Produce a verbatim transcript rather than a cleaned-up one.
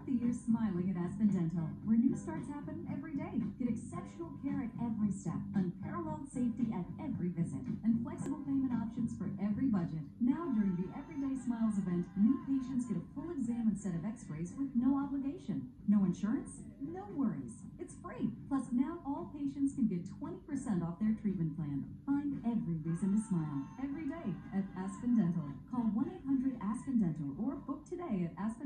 Start the year smiling at Aspen Dental, where new starts happen every day. Get exceptional care at every step, unparalleled safety at every visit, and flexible payment options for every budget. Now, during the Everyday Smiles event, new patients get a full exam and set of x-rays with no obligation. No insurance? No worries. It's free. Plus, now all patients can get twenty percent off their treatment plan. Find every reason to smile every day at Aspen Dental. Call one eight hundred Aspen Dental or book today at aspen